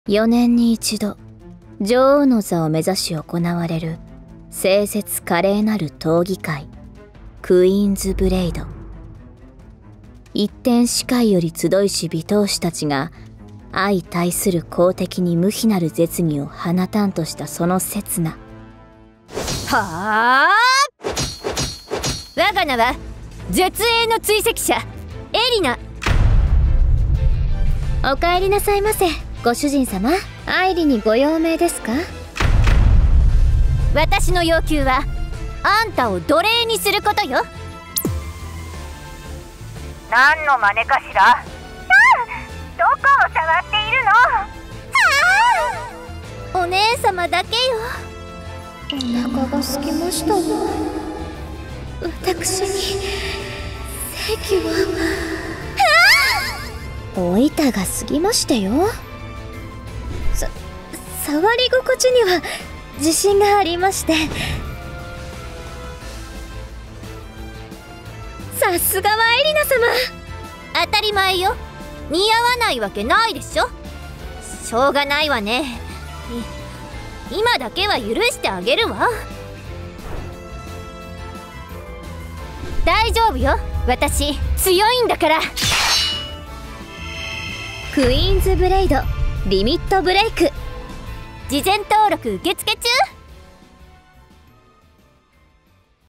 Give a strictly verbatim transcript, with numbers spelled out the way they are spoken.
よねんに一度女王の座を目指し行われる清節華麗なる闘技会クイーンズブレイド。一点視界より集いし美闘士たちが相対する公敵に無比なる絶技を放たんとしたその刹那。 はあ、我が名は絶縁の追跡者エリナ。 お帰りなさいませご主人様。愛理にご用命ですか？ 私の要求はあんたを奴隷にすることよ。 何の真似かしら。どこを触っているの？ お姉様だけよ。 お腹が空きましたわ。私に正規はお板が過ぎましてよ。さ触り心地には自信がありまして。さすがはエリナ様。 当たり前よ。似合わないわけないでしょ。しょうがないわね。今だけは許してあげるわ。大丈夫よ、私強いんだから。 クイーンズブレイドリミットブレイク。 事前登録受付中。